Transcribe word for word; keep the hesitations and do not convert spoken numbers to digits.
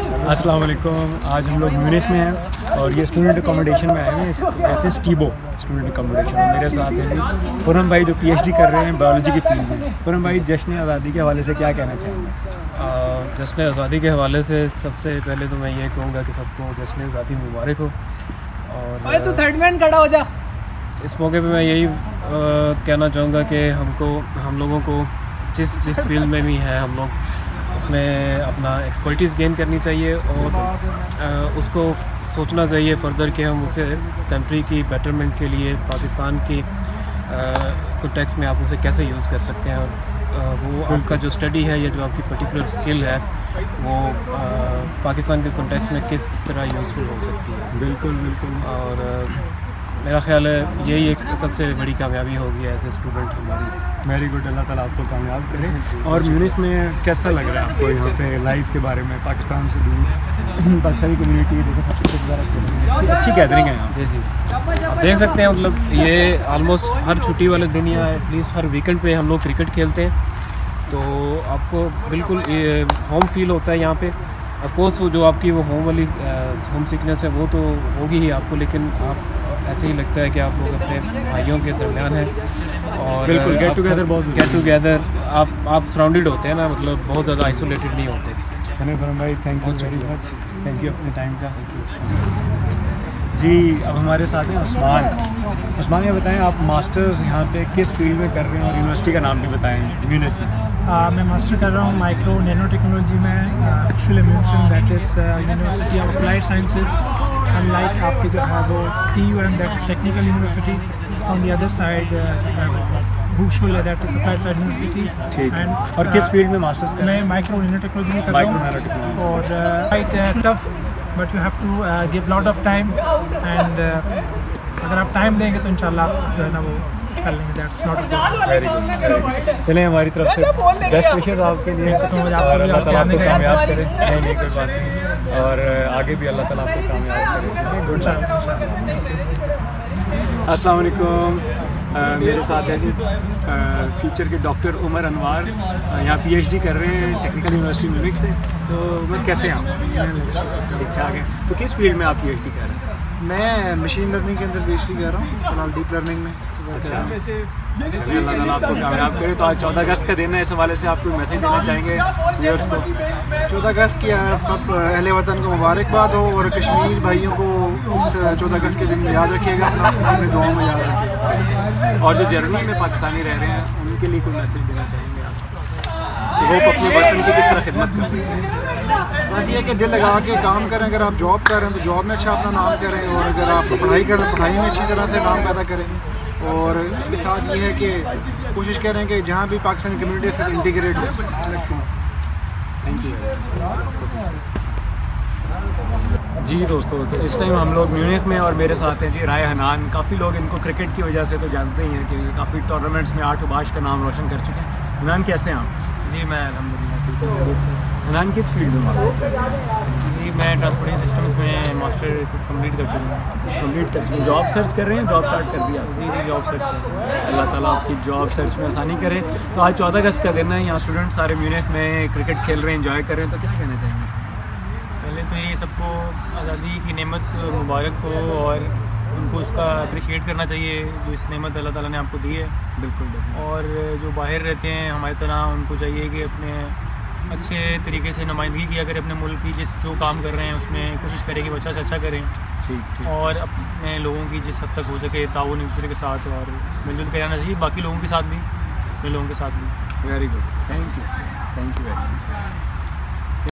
अस्सलाम वालेकुम। आज हम लोग म्यूनिख में हैं और ये स्टूडेंट अकोमोडेशन में आए हैं। इसको कहते हैं स्टीबो स्टूडेंट अकोमोडेशन। मेरे साथ हैं खुरम भाई जो पीएचडी कर रहे हैं बायोलॉजी की फील्ड में। खुरम भाई, जश्न आज़ादी के हवाले से क्या कहना चाहेंगे? जश्न आज़ादी के हवाले से सबसे पहले तो मैं ये कहूँगा कि सबको जश्न आज़ादी मुबारक हो। और तू थर्ड मैन खड़ा हो जा। इस मौके पे मैं यही आ, कहना चाहूँगा कि हमको हम लोगों को जिस जिस फील्ड में भी है हम लोग उसमें अपना एक्सपर्टीज़ गेन करनी चाहिए और आ, उसको सोचना चाहिए फर्दर कि हम उसे कंट्री की बेटरमेंट के लिए पाकिस्तान की कॉन्टेक्स्ट में आप उसे कैसे यूज़ कर सकते हैं। और वो आपका जो स्टडी है या जो आपकी पर्टिकुलर स्किल है वो आ, पाकिस्तान के कॉन्टेक्स्ट में किस तरह यूज़फुल हो सकती है। बिल्कुल बिल्कुल। और मेरा ख्याल है यही एक सबसे बड़ी कामयाबी होगी एज ए स्टूडेंट हमारी। वेरी गुड, अल्लाह ताला आपको कामयाब करे। और म्यूनिख में कैसा लग रहा है आपको यहाँ पे लाइफ के बारे में? पाकिस्तान से दूर पाकिस्तानी कम्युनिटी देखो, अच्छी गैदरिंग है यहाँ। जी जी, आप देख सकते हैं मतलब ये आलमोस्ट हर छुट्टी वाले दिन या एटलीस्ट हर वीकेंड पे हम लोग क्रिकेट खेलते हैं तो आपको बिल्कुल होम फील होता है यहाँ पे। ऑफ कोर्स वो जो आपकी वो होम वाली होम सिकनेस है वो तो होगी ही आपको, लेकिन आप ऐसे ही लगता है कि आप लोग अपने भाइयों के दरमियान हैं और बिल्कुल गेट टुगेदर बहुत गेट टुगेदर आप आप सराउंडेड होते हैं ना, मतलब बहुत ज़्यादा आइसोलेटेड नहीं होते। खुरम भाई thank you very much, thank you अपने टाइम का। थैंक यू जी। अब हमारे साथ हैं उस्मान। उस्मान ये बताएं आप मास्टर्स यहाँ पे किस फील्ड में कर रहे हैं और यूनिवर्सिटी का नाम भी बताएं म्यूनिख में। Uh, मैं मास्टर कर रहा हूँ माइक्रो नैनो टेक्नोलॉजी में, actually mention that is university of applied sciences. Unlike आपके जो है वो T U M that is technical university, on the other side Hochschule that is applied side university. ठीक है। और किस फील्ड में मास्टर्स कर रहे हैं? मैं माइक्रो नैनो टेक्नोलॉजी में कर रहा हूँ और right tough but you have to give lot of time and अगर आप टाइम देंगे तो इंशाल्लाह आप जो है ना वो कर लेंगे। That's not very good. चलें हमारी तरफ से बेस्ट विशेस आपके लिए और अल्लाह ताला आपको कामयाब करे। नहीं नहीं कोई बात नहीं, और आगे भी अल्लाह ताला आपको कामयाब करे। गुड अस्सलाम वालेकुम। मेरे साथ है जी फीचर के डॉक्टर उमर अनवार, यहाँ पीएचडी कर रहे हैं टेक्निकल यूनिवर्सिटी म्यूनिख से। तो उमर कैसे हैं आप? ठीक ठाक है। तो किस फील्ड में आप पीएचडी कर रहे हैं? मैं मशीन लर्निंग के अंदर पीएचडी कर रहा हूँ, फिलहाल डीप लर्निंग में। अच्छा, अल्लाह ताला आपको कामयाब करे। तो आज चौदह अगस्त का दिन है, इस हवाले से आप कोई मैसेज देना चाहेंगे व्यूअर्स को? चौदह अगस्त की सब अहले वतन को मुबारकबाद हो और कश्मीर भाइयों को इस चौदह अगस्त के दिन याद रखिएगा, अपना अपने दुआओं में याद रखिएगा। और जो जर्मनी में पाकिस्तानी रह रहे हैं उनके लिए कोई मैसेज देना चाहेंगे आप कि वो अपने वतन की किस तरह खिदमत कर सकते हैं? बस ये कि दिल लगा के काम करें। अगर आप जॉब कर रहे हैं तो जॉब में अच्छा अपना नाम करें, और अगर आप पढ़ाई कर रहे हैं पढ़ाई में अच्छी तरह से नाम पैदा करें। और इसके साथ ये है कि कोशिश करें कि जहाँ भी पाकिस्तानी कम्युनिटी है इंटीग्रेट हो। थैंक यू जी। दोस्तों तो इस टाइम हम लोग म्यूनिख में और मेरे साथ हैं जी राय हनान। काफ़ी लोग इनको क्रिकेट की वजह से तो जानते ही हैं कि काफ़ी टूर्नामेंट्स में आठ बाश का नाम रोशन कर चुके हैं। हनान कैसे हैं आप? जी मैं अल्हम्दुलिल्लाह ठीक हूँ। हनान किस फील्ड में मास्टर्स कर रहे हैं? जी मैं ट्रांसपोर्टिंग सिस्टम्स में मास्टर कंप्लीट कर चुका हूँ। कंप्लीट कर चुके हैं। जॉब सर्च कर रहे हैं? जॉब स्टार्ट कर दिया? जी जी जॉब सर्च कर रहे हैं। अल्लाह ताला आपकी जॉब सर्च में आसानी करे। तो आज चौदह अगस्त का दिन है, यहाँ स्टूडेंट सारे म्यूनिख में क्रिकेट खेल रहे हैं, एंजॉय कर रहे हैं, तो क्या कहना चाहेंगे? पहले तो ये सबको आज़ादी की नेमत मुबारक हो और उनको उसका अप्रिशिएट करना चाहिए जो इस नेमत अल्लाह ताला ने आपको दी है। बिल्कुल बिल्कुल। और जो बाहर रहते हैं हमारी तरह उनको चाहिए कि अपने अच्छे तरीके से नुमाइंदगी किया करें अपने मुल्क की, जिस जो काम कर रहे हैं उसमें कोशिश करें कि अच्छा से अच्छा करें। ठीक ठीक। और अपने लोगों की जिस हद तक हो सके ताउन एक दूसरे के साथ और मिलजुल कर रहना चाहिए, बाकी लोगों के साथ भी, अपने लोगों के साथ भी। Very good, thank you, thank you very much.